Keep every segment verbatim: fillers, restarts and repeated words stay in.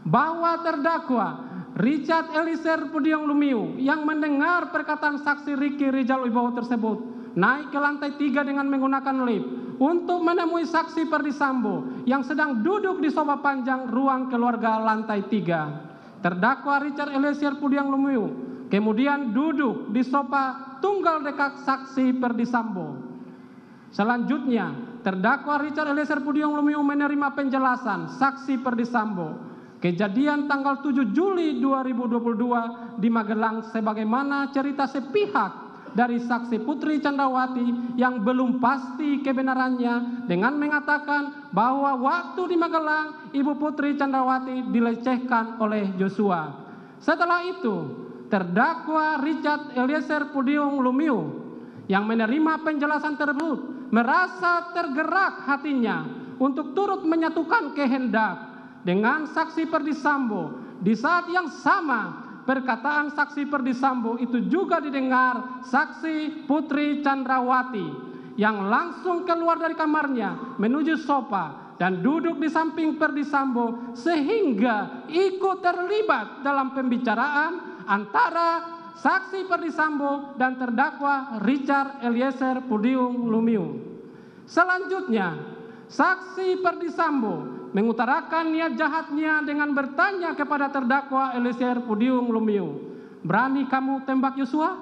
bahwa terdakwa Richard Eliezer Pudium Lumiu yang mendengar perkataan saksi Ricky Rijal Wibowo tersebut naik ke lantai tiga dengan menggunakan lift untuk menemui saksi Perdi Sambo yang sedang duduk di sofa panjang ruang keluarga lantai tiga. Terdakwa Richard Eliezer Pudium Lumiu kemudian duduk di sofa tunggal dekat saksi Perdi Sambo. Selanjutnya, terdakwa Richard Eliezer Pudium Lumiu menerima penjelasan saksi Perdi Sambo kejadian tanggal tujuh Juli dua ribu dua puluh dua di Magelang sebagaimana cerita sepihak dari saksi Putri Chandrawati yang belum pasti kebenarannya dengan mengatakan bahwa waktu di Magelang Ibu Putri Chandrawati dilecehkan oleh Joshua. Setelah itu, terdakwa Richard Eliezer Pudium Lumiu yang menerima penjelasan tersebut merasa tergerak hatinya untuk turut menyatukan kehendak dengan saksi Perdi Sambo. Di saat yang sama, perkataan saksi Perdi Sambo itu juga didengar saksi Putri Chandrawati yang langsung keluar dari kamarnya menuju sofa dan duduk di samping Perdi Sambo sehingga ikut terlibat dalam pembicaraan antara saksi Perdi Sambo dan terdakwa Richard Eliezer Pudium Lumiu. Selanjutnya, saksi Perdi Sambo mengutarakan niat jahatnya dengan bertanya kepada terdakwa Eliezer Pudium Lumiu, "Berani kamu tembak Joshua?"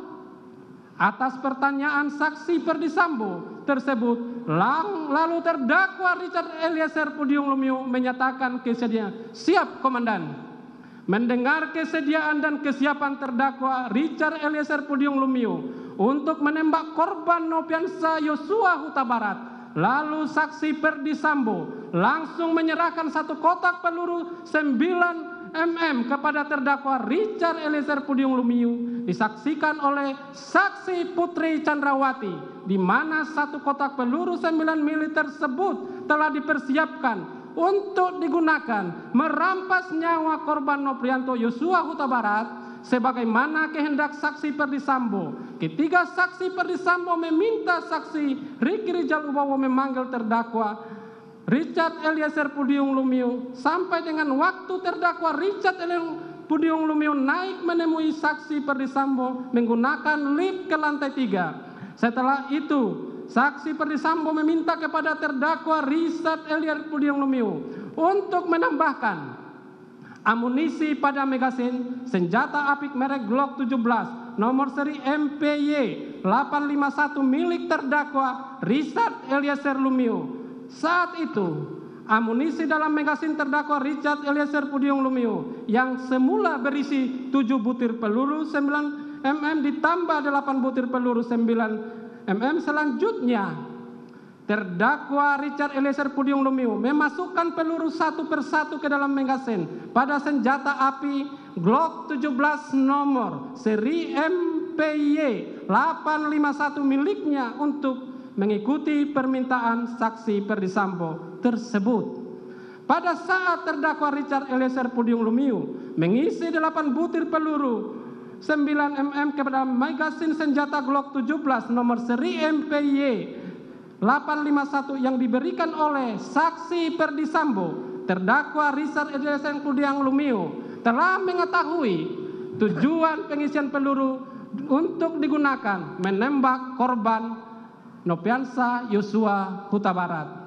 Atas pertanyaan saksi Perdi Sambo tersebut, lalu terdakwa Richard Eliezer Pudium Lumiu menyatakan kesediaan, "Siap, Komandan." Mendengar kesediaan dan kesiapan terdakwa Richard Eliezer Pudium Lumiu untuk menembak korban Nopiansa Yosua Huta Barat, lalu saksi Perdi Sambo langsung menyerahkan satu kotak peluru sembilan milimeter kepada terdakwa Richard Eliezer Pudium Lumiu, disaksikan oleh saksi Putri Chandrawati, di mana satu kotak peluru sembilan milimeter tersebut telah dipersiapkan untuk digunakan merampas nyawa korban Noprianto Yosua Huta Barat sebagaimana kehendak saksi Perdi Sambo. Ketiga saksi Perdi Sambo meminta saksi Ricky Rijal Wibowo memanggil terdakwa Richard Eliezer Pudium Lumiu sampai dengan waktu terdakwa Richard Eliezer Pudium Lumiu naik menemui saksi Perdi Sambo menggunakan lift ke lantai tiga. Setelah itu, saksi Perdi Sambo meminta kepada terdakwa Richard Eliezer Pudium Lumiu untuk menambahkan amunisi pada magasin senjata apik merek Glock tujuh belas nomor seri M P Y delapan lima satu milik terdakwa Richard Eliezer Lumiu. Saat itu, amunisi dalam magasin terdakwa Richard Eliezer Pudium Lumiu yang semula berisi tujuh butir peluru sembilan milimeter ditambah delapan butir peluru sembilan milimeter. Selanjutnya, terdakwa Richard Eliezer Pudium Lumiu memasukkan peluru satu persatu ke dalam magasin pada senjata api Glock tujuh belas nomor seri M P Y delapan lima satu miliknya untuk mengikuti permintaan saksi Perdi Sambo tersebut. Pada saat terdakwa Richard Eliezer Pudium Lumiu mengisi delapan butir peluru sembilan milimeter kepada magasin senjata Glock tujuh belas nomor seri M P Y delapan lima satu yang diberikan oleh saksi Perdi Sambo, terdakwa Richard Eliezer Pudium Lumiu telah mengetahui tujuan pengisian peluru untuk digunakan menembak korban Nopiansa Yosua Huta Barat.